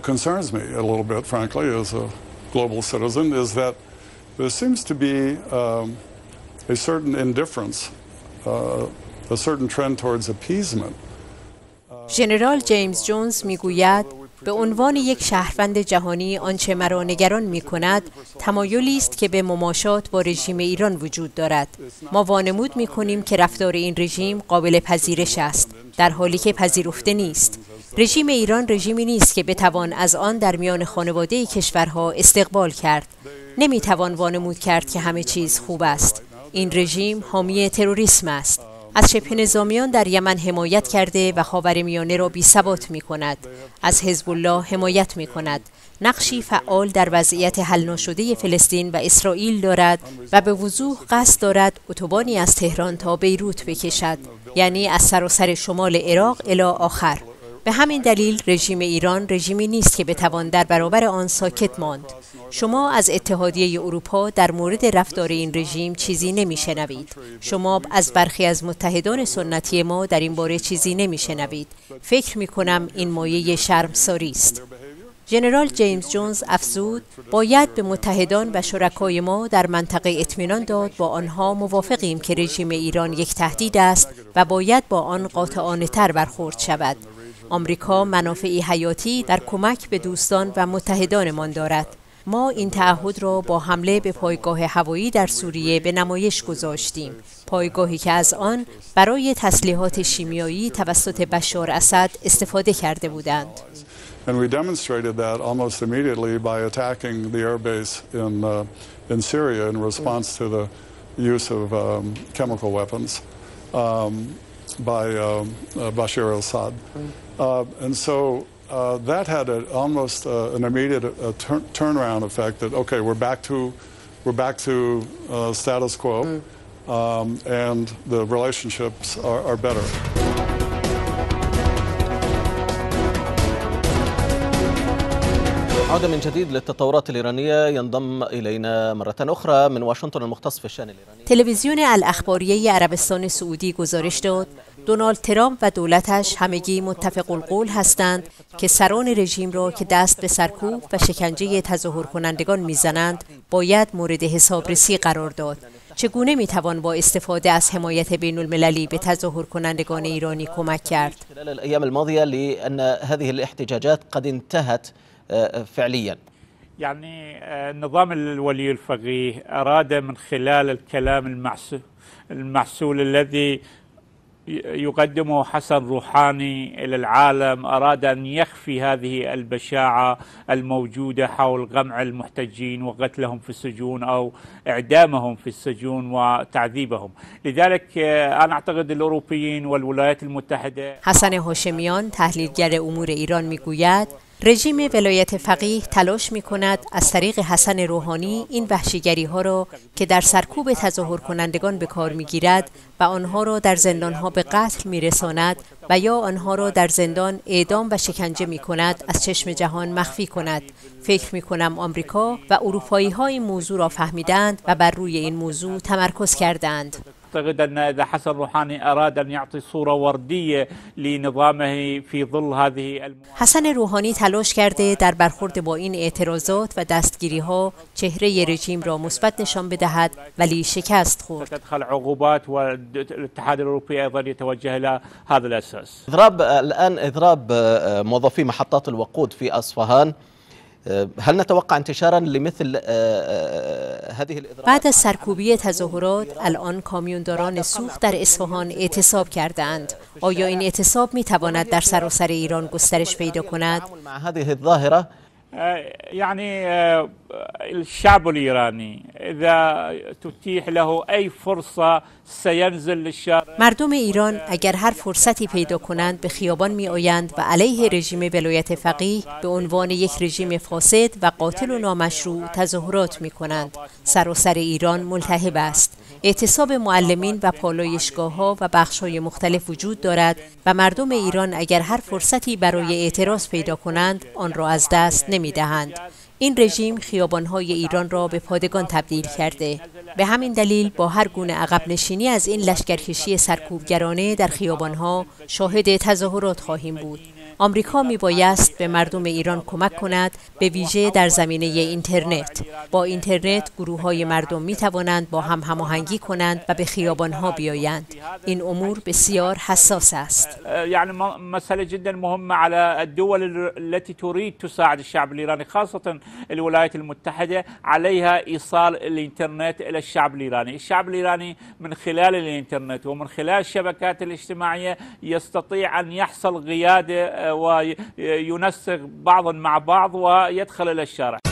that concerns me a little bit, frankly, as a global citizen, is that there seems to be a certain indifference, a certain trend towards appeasement. ژنرال جیمز جونز میگوید به عنوان یک شهروند جهانی آنچه مرا نگران می‌کند تمایلی است که به مماشات با رژیم ایران وجود دارد. ما وانمود می‌کنیم که رفتار این رژیم قابل پذیرش است، در حالی که پذیرفته نیست. رژیم ایران رژیمی نیست که بتوان از آن در میان خانواده کشورها استقبال کرد. نمی‌توان وانمود کرد که همه چیز خوب است. این رژیم حامی تروریسم است. از شبه نظامیان در یمن حمایت کرده و خاورمیانه را بی‌ثبات می‌کند. از حزب الله حمایت می‌کند. نقشی فعال در وضعیت حل نشده فلسطین و اسرائیل دارد و به وضوح قصد دارد اتوبانی از تهران تا بیروت بکشد، یعنی از سراسر شمال عراق الی آخر. به همین دلیل رژیم ایران رژیمی نیست که بتوان در برابر آن ساکت ماند. شما از اتحادیه اروپا در مورد رفتار این رژیم چیزی نمیشنوید. شما از برخی از متحدان سنتی ما در این باره چیزی نمیشنوید. فکر میکنم این مایه شرمساری است. ژنرال جیمز جونز افزود باید به متحدان و شرکای ما در منطقه اطمینان داد با آنها موافقیم که رژیم ایران یک تهدید است و باید با آن قاطعانه‌تر برخورد شود. آمریکا منافعی حیاتی در کمک به دوستان و متحدانمان دارد. ما این تعهد را با حمله به پایگاه هوایی در سوریه به نمایش گذاشتیم، پایگاهی که از آن برای تسلیحات شیمیایی توسط بشار اسد استفاده کرده بودند. And we demonstrated that almost immediately by attacking the airbase in Syria in response to the use of chemical weapons by Bashar al-Assad. And so that had almost an immediate turnaround effect that, okay, we're back to status quo, and the relationships are better. عودة من جديد للتطورات الإيرانية. ينضم إلينا مرة أخرى من واشنطن المختص في الشأن الإيراني. تلویزیون الاخباریه عربستان سعودی گزارش داد دونالد ترامپ و دولتش همگی متفق القول هستند که سران رژیم را که دست به سرکوب و شکنجه تظاهر کنندگان میزنند باید مورد حسابرسی قرار داد. چگونه میتوان با استفاده از حمایت بین المللی به تظاهر کنندگان ایرانی کمک کرد؟ خلال الأيام الماضية لأن هذه الاحتجاجات قد انتهت فعليا. يعني نظام الولي الفقيه أراد من خلال الكلام المعسول الذي يقدمه حسن روحاني إلى العالم، أراد أن يخفي هذه البشاعة الموجودة حول قمع المحتجين وقتلهم في السجون أو إعدامهم في السجون وتعذيبهم. لذلك أنا أعتقد الأوروبيين والولايات المتحدة. حسن هاشمیان تحلیلگر امور ایران میگوید رژیم ولایت فقیه تلاش می‌کند از طریق حسن روحانی این وحشیگری‌ها را که در سرکوب تظاهر کنندگان به کار می‌گیرد و آنها را در زندان‌ها به قتل می‌رساند و یا آنها را در زندان اعدام و شکنجه می‌کند از چشم جهان مخفی کند. فکر می‌کنم آمریکا و اروپایی‌ها این موضوع را فهمیدند و بر روی این موضوع تمرکز کردند. أعتقد أن إذا حسن روحاني أراد أن يعطي صورة وردية لنظامه في ظل هذه حسن روحانی تلاش کرده در برخورد با این اعتراضات و دستگیری‌ها چهره رژیم را مثبت نشان بدهد ولی شکست خورد. تدخل عقوبات والاتحاد الأوروبي أيضا يتوجه إلى هذا الأساس. إضراب موظفي محطات الوقود في أصفهان. هل نتوقع انتشارا لمثل هذه الإضرابات؟ بعد از سرکوبی تظاهرات الان کامیونداران سوخت در اصفهان اعتصاب کردند. آیا این اعتصاب می تواند در سراسر ایران گسترش پیدا کند؟ مع هذه الظاهرة يعني الشعب الإيراني إذا تتيح له أي فرصة سينزل للشارع. مردم ایران اگر هر فرصتی پیدا کنند به خیابان می آیند و علیه رژیم ولایت فقیه به عنوان یک رژیم فاسد و قاتل و نامشروع تظاهرات می کنند. سراسر ایران ملتهب است. اعتصاب معلمین و پالایشگاه‌ها و بخش‌های مختلف وجود دارد و مردم ایران اگر هر فرصتی برای اعتراض پیدا کنند آن را از دست نمی‌دهند. این رژیم خیابان‌های ایران را به پادگان تبدیل کرده. به همین دلیل با هر گونه عقب نشینی از این لشکرکشی سرکوبگرانه در خیابان‌ها شاهد تظاهرات خواهیم بود. آمریکا میبایست به مردم ایران کمک کند، به ویژه در زمینه اینترنت. با اینترنت گروه‌های مردم میتوانند با هم هماهنگی کنند و به خیابان‌ها بیایند. این امور بسیار حساس است. يعني مسألة جدا مهمة على الدول التي تريد تساعد الشعب الإيراني، خاصة الولايات المتحدة، عليها إيصال الإنترنت إلى الشعب الإيراني. الشعب الإيراني من خلال الإنترنت ومن خلال الشبكات الاجتماعية يستطيع أن يحصل قيادة وينسق بعضا مع بعض ويدخل إلى الشارع.